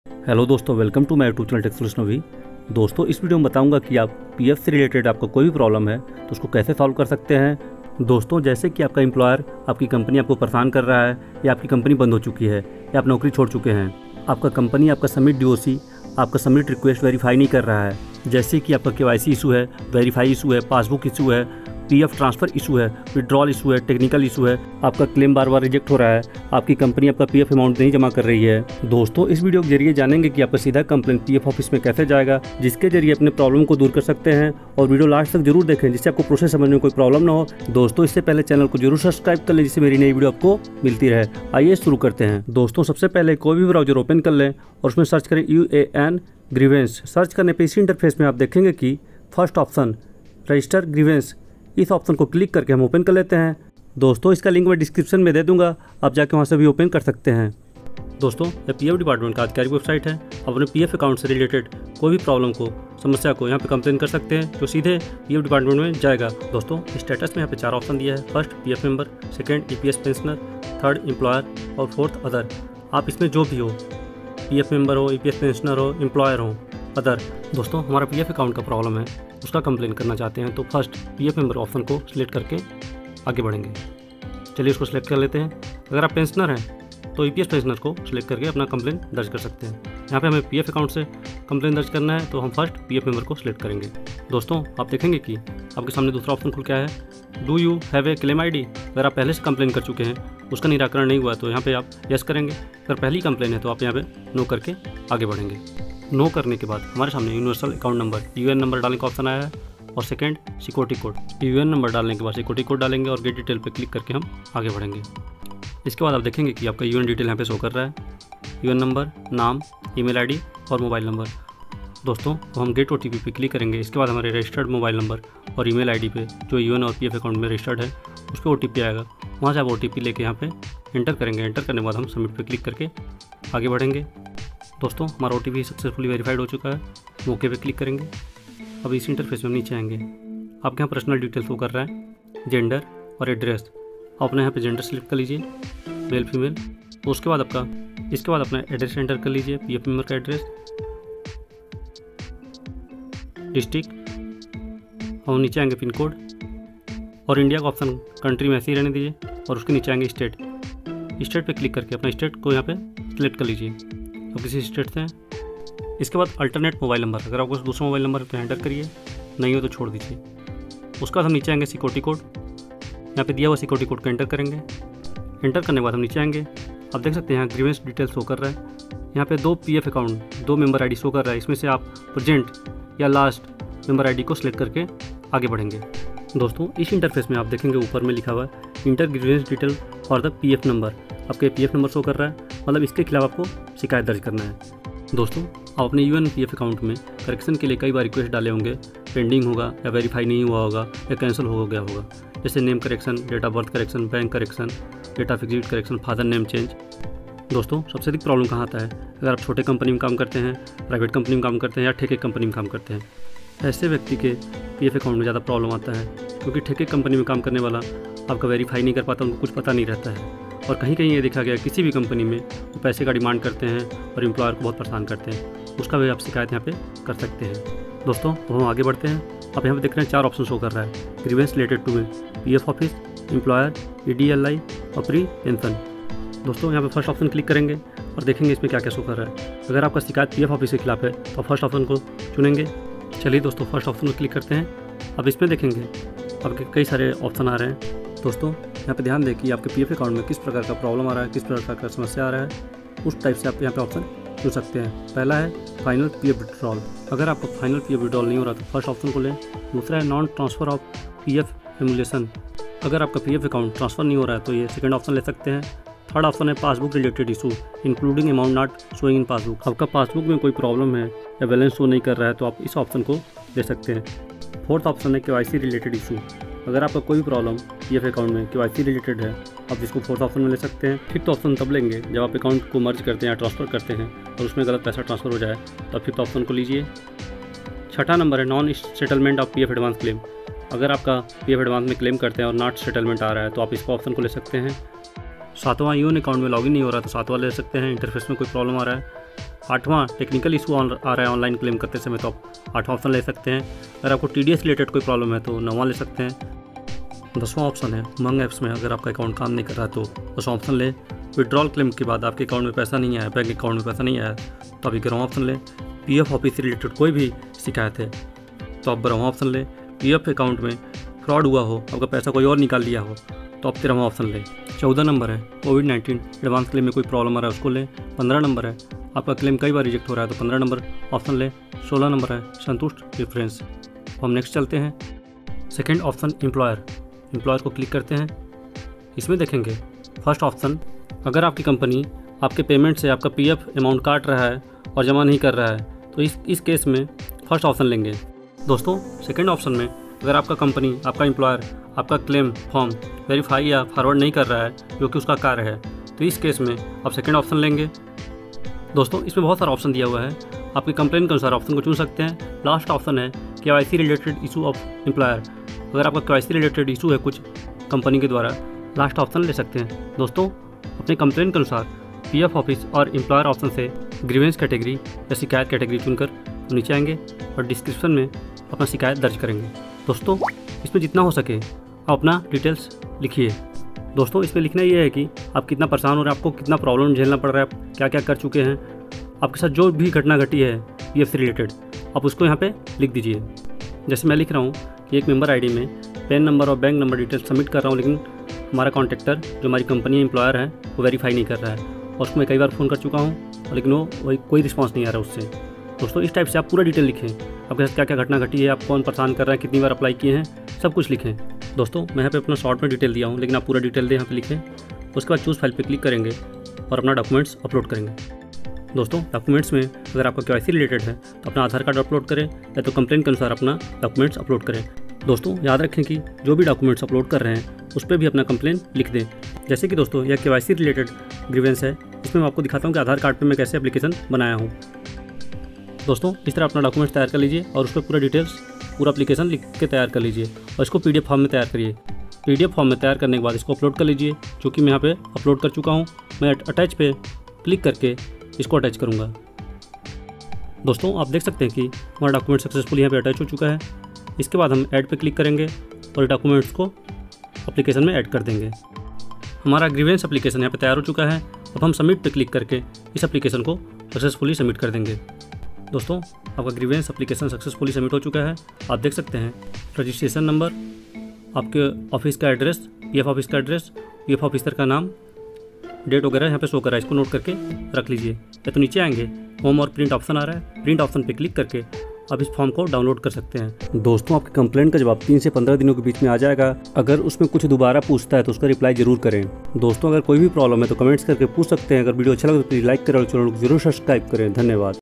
Hello दोस्तों, welcome to my YouTube channel tech solution अभी। दोस्तों, इस वीडियो में बताऊंगा कि आप पीएफ से रिलेटेड आपका कोई भी प्रॉब्लम है तो उसको कैसे सॉल्व कर सकते हैं। दोस्तों, जैसे कि आपका एम्प्लॉयर आपकी कंपनी आपको परेशान कर रहा है या आपकी कंपनी बंद हो चुकी है या आप नौकरी छोड़ चुके हैं, आपका कंपनी आपका सबमिट डीओसी आपका सबमिट रिक्वेस्ट वेरीफाई नहीं कर रहा है, जैसे कि आपका केवाईसी इशू है, वेरीफाई इशू है, पासबुक इशू है, पीएफ ट्रांसफ़र इशू है, विड्रॉल इशू है, टेक्निकल इशू है, आपका क्लेम बार बार रिजेक्ट हो रहा है, आपकी कंपनी आपका पीएफ अमाउंट नहीं जमा कर रही है। दोस्तों, इस वीडियो के जरिए जानेंगे कि आपका सीधा कंप्लेन पीएफ ऑफिस में कैसे जाएगा, जिसके जरिए अपने प्रॉब्लम को दूर कर सकते हैं। और वीडियो लास्ट तक जरूर देखें जिससे आपको प्रोसेस समझने में कोई प्रॉब्लम ना हो। दोस्तों, इससे पहले चैनल को जरूर सब्सक्राइब कर लें जिससे मेरी नई वीडियो आपको मिलती रहे। आइए शुरू करते हैं। दोस्तों, सबसे पहले कोई भी ब्राउजर ओपन कर लें और उसमें सर्च करें UAN ग्रीवेंस। सर्च करने पर इसी इंटरफेस में आप देखेंगे कि फर्स्ट ऑप्शन रजिस्टर ग्रीवेंस, इस ऑप्शन को क्लिक करके हम ओपन कर लेते हैं। दोस्तों, इसका लिंक मैं डिस्क्रिप्शन में दे दूंगा, आप जाके वहां से भी ओपन कर सकते हैं। दोस्तों, ये पीएफ डिपार्टमेंट का आधिकारिक वेबसाइट है। आप अपने पीएफ अकाउंट से रिलेटेड कोई भी प्रॉब्लम को, समस्या को यहाँ पे कंप्लेन कर सकते हैं, जो सीधे पीएफ डिपार्टमेंट में जाएगा। दोस्तों, स्टेटस में यहाँ पे 4 ऑप्शन दिया है। First PF member, second EPS pensioner, third employer और फोर्थ अदर। आप इसमें जो भी हो, पीएफ मेंबर हो, ईपीएस पेंशनर हो, एम्प्लॉयर हो, अदर। दोस्तों, हमारा पीएफ अकाउंट का प्रॉब्लम है, उसका कंप्लेन करना चाहते हैं तो फर्स्ट पीएफ मेंबर ऑप्शन को सिलेक्ट करके आगे बढ़ेंगे। चलिए उसको सिलेक्ट कर लेते हैं। अगर आप पेंशनर हैं तो ईपीएस पेंशनर को सिलेक्ट करके अपना कंप्लेन दर्ज कर सकते हैं। यहाँ पे हमें पीएफ अकाउंट से कंप्लेन दर्ज करना है तो हम फर्स्ट पीएफ मेंबर को सिलेक्ट करेंगे। दोस्तों, आप देखेंगे कि आपके सामने दूसरा ऑप्शन खुल क्या है, do you have a claim ID। अगर आप पहले से कंप्लेन कर चुके हैं, उसका निराकरण नहीं हुआ तो यहाँ पे आप यस करेंगे। अगर पहली कंप्लेन है तो आप यहाँ पे नो करके आगे बढ़ेंगे। नो करने के बाद हमारे सामने universal account number UN number डालने का ऑप्शन आया है और second security code. UN number डालने के बाद सिक्योरिटी कोड डालेंगे और गेट डिटेल पे क्लिक करके हम आगे बढ़ेंगे। इसके बाद आप देखेंगे कि आपका UN डिटेल यहाँ पे शो कर रहा है, UN नंबर, नाम, ईमेल ID और मोबाइल नंबर। दोस्तों, तो हम गेट OTP पे क्लिक करेंगे। इसके बाद हमारे रजिस्टर्ड मोबाइल नंबर और ईमेल ID पे जो UN और PF अकाउंट में रजिस्टर्ड है उस पर OTP आएगा। वहाँ से आप OTP लेके यहाँ पे एंटर करेंगे। एंटर करने के बाद हम सबमिट पे क्लिक करके आगे बढ़ेंगे। दोस्तों, हमारा OTP सक्सेसफुली वेरीफाइड हो चुका है। ओके पे क्लिक करेंगे। अब इस इंटरफेस में हम नीचे आएंगे। आपके यहाँ पर्सनल डिटेल्स शो कर रहा है, जेंडर और एड्रेस। आप अपने यहाँ पे जेंडर सेलेक्ट कर लीजिए, मेल फीमेल। तो उसके बाद इसके बाद अपना एड्रेस एंटर कर लीजिए, पीएफ मेंबर का एड्रेस, डिस्ट्रिक्ट और नीचे आएंगे पिन कोड और इंडिया का ऑप्शन कंट्री में ऐसे ही रहने दीजिए और उसके नीचे आएंगे स्टेट। स्टेट पे क्लिक करके अपना स्टेट को यहाँ पे सिलेक्ट कर लीजिए, तो किसी स्टेट से हैं। इसके बाद अल्टरनेट मोबाइल नंबर, अगर आपको दूसरा मोबाइल नंबर तो एंटर करिए, नहीं हो तो छोड़ दीजिए। उसके बाद हम नीचे आएंगे सिक्योरिटी कोड, यहाँ पे दिया हुआ सिक्योरिटी कोड को एंटर करेंगे। एंटर करने के बाद हम नीचे आएंगे। आप देख सकते हैं यहाँ ग्रीवेंस डिटेल शो कर रहा है। यहाँ पे 2 PF account, 2 member ID show कर रहा है। इसमें से आप प्रेजेंट या लास्ट मेंबर ID को सिलेक्ट करके आगे बढ़ेंगे। दोस्तों, इस इंटरफेस में आप देखेंगे ऊपर में लिखा हुआ है इंटर ग्रीवेंस डिटेल और द पीएफ नंबर। आपके पीएफ नंबर शो कर रहा है, मतलब इसके खिलाफ आपको शिकायत दर्ज करना है। दोस्तों, आप अपने UN PF अकाउंट में करेक्शन के लिए कई बार रिक्वेस्ट डाले होंगे, पेंडिंग होगा या वेरीफाई नहीं हुआ होगा या कैंसिल हो गया होगा, जैसे name correction, date of birth correction, bank correction, date of exit correction, father name change. दोस्तों, सबसे अधिक प्रॉब्लम कहाँ आता है, अगर आप छोटे कंपनी में काम करते हैं, प्राइवेट कंपनी में काम करते हैं या ठेके कंपनी में काम करते हैं, ऐसे व्यक्ति के पीएफ अकाउंट में ज़्यादा प्रॉब्लम आता है, क्योंकि ठेके कंपनी में काम करने वाला आपका वेरीफाई नहीं कर पाता, उनको कुछ पता नहीं रहता है। और कहीं कहीं ये देखा गया किसी भी कंपनी में वो पैसे का डिमांड करते हैं और एम्प्लॉयर को बहुत परेशान करते हैं, उसका भी आप शिकायत यहाँ पे कर सकते हैं। दोस्तों, तो हम आगे बढ़ते हैं। आप यहाँ पे देख रहे हैं 4 ऑप्शन शो कर रहा है, ग्रीवेंस रिलेटेड टू में पीएफ ऑफिस, एम्प्लॉयर, EDLI और प्री पेंशन। दोस्तों, यहाँ पे फर्स्ट ऑप्शन क्लिक करेंगे और देखेंगे इसमें क्या क्या शो कर रहा है। अगर आपका शिकायत पीएफ ऑफिस के खिलाफ है तो फर्स्ट ऑप्शन को चुनेंगे। चलिए दोस्तों, फर्स्ट ऑप्शन को क्लिक करते हैं। अब इसमें देखेंगे आपके कई सारे ऑप्शन आ रहे हैं। दोस्तों, यहाँ पे ध्यान दें कि आपके पीएफ अकाउंट में किस प्रकार का प्रॉब्लम आ रहा है, किस प्रकार का समस्या आ रहा है, उस टाइप से आप यहाँ पे ऑप्शन चुन सकते हैं। पहला है फाइनल पीएफ विड्रॉल। अगर आपका फाइनल पीएफ विड्रॉल नहीं हो रहा तो फर्स्ट ऑप्शन को लें। दूसरा है non transfer of PF accumulation. अगर आपका पीएफ अकाउंट ट्रांसफ़र नहीं हो रहा है तो ये सेकंड ऑप्शन ले सकते हैं। थर्ड ऑप्शन है passbook related issue including amount not showing in passbook. आपका पासबुक में कोई प्रॉब्लम है या बैलेंस शो नहीं कर रहा है तो आप इस ऑप्शन को ले सकते हैं। फोर्थ ऑप्शन है केवाईसी रिलेटेड इशू। अगर आपका कोई भी प्रॉब्लम पीएफ अकाउंट में केवाईसी रिलेटेड है, आप इसको फोर्थ ऑप्शन में ले सकते हैं। फिफ्थ ऑप्शन तब लेंगे जब आप अकाउंट को मर्ज करते हैं या ट्रांसफ़र करते हैं और उसमें गलत पैसा ट्रांसफ़र हो जाए, तो फिफ्थ ऑप्शन को लीजिए। छठा नंबर है non settlement of PF advance claim. अगर आपका पीएफ एडवांस में क्लेम करते हैं और नॉट सेटलमेंट आ रहा है तो आप इसको ऑप्शन को ले सकते हैं। सातवां यून अकाउंट में लॉगिन नहीं हो रहा तो सातवां ले सकते हैं, इंटरफेस में कोई प्रॉब्लम आ रहा है। 8वां टेक्निकल इशू आ रहा है ऑनलाइन क्लेम करते समय तो आप 8वां ऑप्शन ले सकते हैं। अगर आपको TDS रिलेटेड कोई प्रॉब्लम है तो 9वां ले सकते हैं। 10वां ऑप्शन है उमंग ऐप्स में अगर आपका अकाउंट काम नहीं कर रहा तो 10वां ऑप्शन ले। विड्रॉल क्लेम के बाद आपके अकाउंट में पैसा नहीं आया, बैंक अकाउंट में पैसा नहीं आया तो आप 11वां ऑप्शन ले। PF ऑफिस से रिलेटेड कोई भी शिकायत है तो आप 12वां ऑप्शन ले। PF अकाउंट में फ्रॉड हुआ हो, आपका पैसा कोई और निकाल लिया हो तो आप 13वां ऑप्शन ले। 14 नंबर है कोविड-19 एडवांस क्लेम में कोई प्रॉब्लम आ रहा है उसको ले। 15 नंबर है आपका क्लेम कई बार रिजेक्ट हो रहा है तो 15 नंबर ऑप्शन ले। 16 नंबर है संतुष्ट रेफरेंस। हम नेक्स्ट चलते हैं। सेकेंड ऑप्शन एम्प्लॉयर को क्लिक करते हैं। इसमें देखेंगे फर्स्ट ऑप्शन, अगर आपकी कंपनी आपके पेमेंट से आपका PF अमाउंट काट रहा है और जमा नहीं कर रहा है तो इस केस में फर्स्ट ऑप्शन लेंगे। दोस्तों सेकंड ऑप्शन में अगर आपका कंपनी, आपका एम्प्लॉयर आपका क्लेम फॉर्म वेरीफाई या फॉरवर्ड नहीं कर रहा है जो कि उसका कार्य है तो इस केस में आप सेकंड ऑप्शन लेंगे। दोस्तों इसमें बहुत सारा ऑप्शन दिया हुआ है, आपकी कंप्लेन के अनुसार ऑप्शन को चुन सकते हैं। लास्ट ऑप्शन है KYC related issue of employer. अगर आपका KYC रिलेटेड इशू है कुछ कंपनी के द्वारा, लास्ट ऑप्शन ले सकते हैं। दोस्तों अपने कंप्लेन के अनुसार PF ऑफिस और एम्प्लॉयर ऑप्शन से ग्रीवेंस कैटेगरी या शिकायत कैटेगरी चुनकर नीचे आएंगे और डिस्क्रिप्शन में अपना शिकायत दर्ज करेंगे। दोस्तों इसमें जितना हो सके आप अपना डिटेल्स लिखिए। दोस्तों इसमें लिखना ये है कि आप कितना परेशान हो रहे हैं, आपको कितना प्रॉब्लम झेलना पड़ रहा है, आप क्या क्या कर चुके हैं, आपके साथ जो भी घटना घटी है PF से रिलेटेड आप उसको यहाँ पे लिख दीजिए। जैसे मैं लिख रहा हूँ कि एक मेंबर ID में पैन नंबर और बैंक नंबर डिटेल्स सबमिट कर रहा हूँ लेकिन हमारा कॉन्ट्रैक्टर जो हमारी कंपनी एम्प्लॉयर है वो वेरीफाई नहीं कर रहा है और उसको मैं कई बार फ़ोन कर चुका हूँ लेकिन वो कोई रिस्पांस नहीं आ रहा उससे। दोस्तों इस टाइप से आप पूरा डिटेल लिखें, आपके साथ क्या क्या घटना घटी है, आप कौन परेशान कर रहा है, कितनी बार अप्लाई किए हैं, सब कुछ लिखें। दोस्तों मैं यहाँ पे अपना शॉर्ट में डिटेल दिया हूँ लेकिन आप पूरा डिटेल दें यहाँ पे लिखें। उसके बाद चूज़ फाइल पे क्लिक करेंगे और अपना डॉक्यूमेंट्स अपलोड करेंगे। दोस्तों डॉक्यूमेंट्स में अगर आपका KYC रिलेटेड है तो अपना आधार कार्ड अपलोड करें या तो कंप्लेन के अनुसार अपना डॉक्यूमेंट्स अपलोड करें। दोस्तों याद रखें कि जो भी डॉक्यूमेंट्स अपलोड कर रहे हैं उस पर भी अपना कंप्लेन लिख दें। जैसे कि दोस्तों यह KYC रिलेटेड ग्रीवेंस है, इसमें मैं आपको दिखाता हूँ कि आधार कार्ड पे मैं कैसे एप्लीकेशन बनाया हूँ। दोस्तों इस तरह अपना डॉक्यूमेंट्स तैयार कर लीजिए और उस पर पूरा डिटेल्स पूरा एप्लीकेशन लिख के तैयार कर लीजिए और इसको PDF फॉर्म में तैयार करिए। PDF फॉर्म में तैयार करने के बाद इसको अपलोड कर लीजिए, जो कि मैं यहाँ पे अपलोड कर चुका हूँ। मैं अटैच पे क्लिक करके इसको अटैच करूँगा। दोस्तों आप देख सकते हैं कि हमारा डॉक्यूमेंट सक्सेसफुल यहाँ पे अटैच हो चुका है। इसके बाद हम ऐड पे क्लिक करेंगे और डॉक्यूमेंट्स को एप्लीकेशन में ऐड कर देंगे। हमारा ग्रीवेंस एप्लीकेशन यहाँ पे तैयार हो चुका है। अब हम सबमिट पे क्लिक करके इस एप्लीकेशन को सक्सेसफुली सबमिट कर देंगे। दोस्तों आपका ग्रीवेंस एप्लीकेशन सक्सेसफुली सबमिट हो चुका है। आप देख सकते हैं रजिस्ट्रेशन नंबर, आपके ऑफिस का एड्रेस, PF ऑफिस का एड्रेस, PF ऑफिसर का नाम, डेट वगैरह यहाँ पे शो कर रहा है, इसको नोट करके रख लीजिए। या तो नीचे आएंगे होम और प्रिंट ऑप्शन आ रहा है, प्रिंट ऑप्शन पे क्लिक करके आप इस फॉर्म को डाउनलोड कर सकते हैं। दोस्तों आपके कंप्लेंट का जवाब 3 से 15 दिनों के बीच में आ जाएगा। अगर उसमें कुछ दोबारा पूछता है तो उसका रिप्लाई जरूर करें। दोस्तों अगर कोई भी प्रॉब्लम है तो कमेंट्स करके पूछ सकते हैं। अगर वीडियो अच्छा लगे तो प्लीज़ लाइक करें और चैनल को जरूर सब्सक्राइब करें। धन्यवाद।